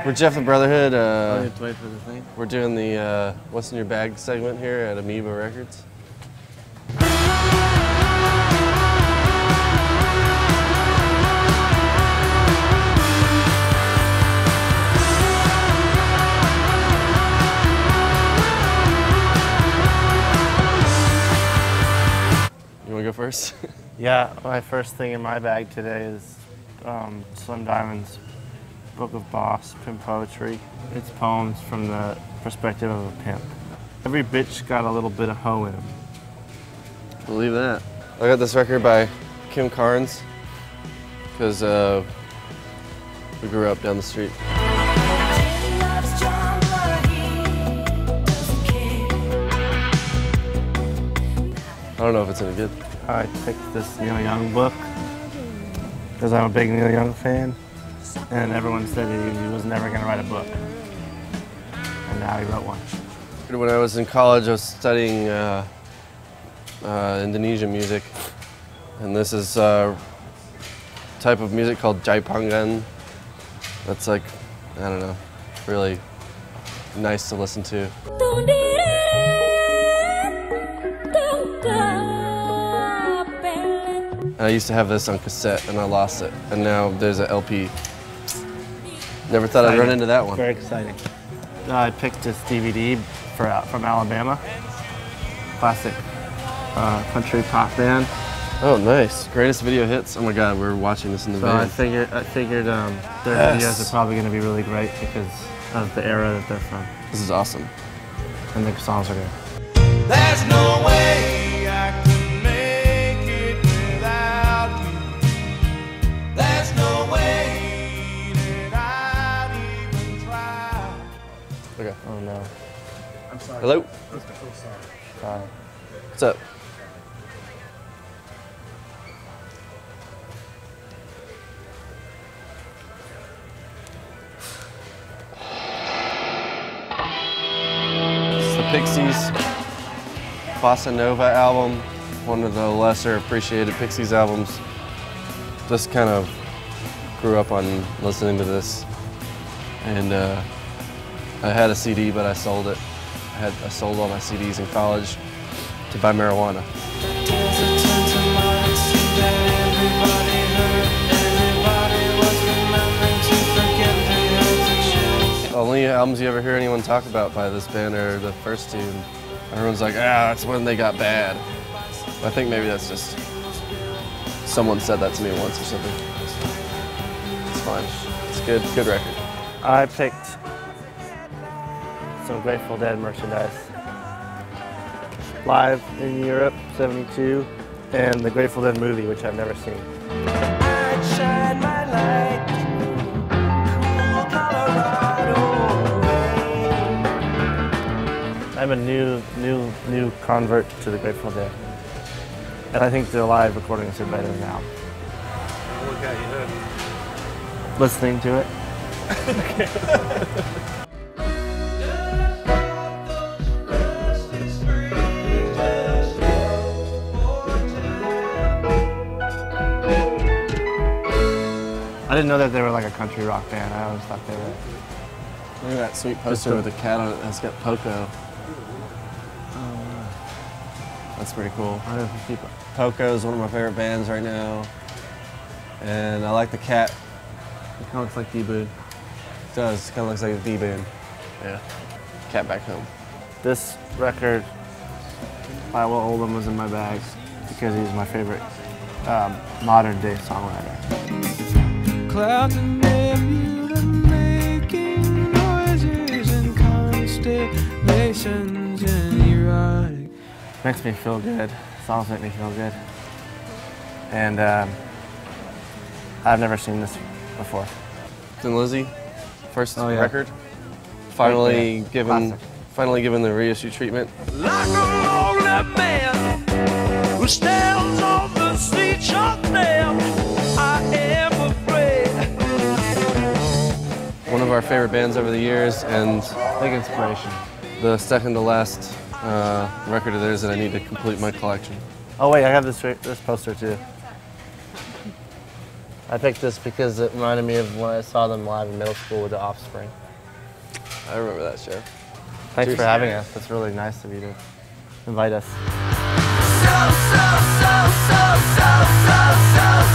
We're Jeff the Brotherhood. Wait for the thing. We're doing the What's in Your Bag segment here at Amoeba Records. You want to go first? Yeah, my first thing in my bag today is Slim Diamond's Book of Boss, Pimp Poetry. It's poems from the perspective of a pimp. Every bitch got a little bit of hoe in him. Believe that. I got this record by Kim Carnes because we grew up down the street. I don't know if it's any good. I picked this Neil Young book because I'm a big Neil Young fan, and everyone said he was never going to write a book, and now he wrote one. When I was in college, I was studying Indonesian music, and this is a type of music called Jaipongan. That's like, I don't know, really nice to listen to. I used to have this on cassette and I lost it, and now there's an LP. Never thought I'd run into that one. Very exciting. I picked this DVD from Alabama. Classic country pop band. Oh, nice. Greatest video hits. Oh my God, we're watching this in the So van. I figured their videos are probably going to be really great because of the era that they're from. This is awesome. And the songs are good. There's no way I can make it without you. There's no way that I'd even try. Okay. Oh no. I'm sorry. Hello? I'm so sorry. Sorry. What's up? It's the Pixies Bossa Nova album, one of the lesser appreciated Pixies albums. Just kind of grew up on listening to this, and I had a CD, but I sold it. I sold all my CDs in college to buy marijuana. The only albums you ever hear anyone talk about by this band are the first two. Everyone's like, that's when they got bad. I think maybe that's just someone said that to me once or something. It's fine. It's good record. I picked some Grateful Dead merchandise. Live in Europe, '72, and the Grateful Dead movie, which I've never seen. I'd shine my light through cool Colorado rain. I'm a new convert to the Grateful Dead, and I think their live recordings are better now. What got you hooked? Listening to it. I didn't know that they were like a country rock band. I always thought they were. Look at that sweet poster with a cat on it that's got Poco. That's pretty cool. Poco is one of my favorite bands right now. And I like the cat. It kind of looks like D-Boon. It does. It kind of looks like a D-Boon. Yeah. Cat back home. This record by Will Oldham was in my bag because he's my favorite modern day songwriter. Clouds and nebula making noises and constellations and erotic. Makes me feel good. Songs make me feel good. And I've never seen this before. Thin Lizzy, first Oh, yeah. record. Finally Yeah. given Classic. the reissue treatment. Like a lonely man who stands on the street short there. I am afraid. One of our favorite bands over the years, and Big inspiration. the second to last record of theirs that I need to complete my collection. Oh wait, I have this poster too. I picked this because it reminded me of when I saw them live in middle school with The Offspring. I remember that show. Thanks Cheers. for having us. That's really nice of you to invite us. So, so, so, so, so, so, so,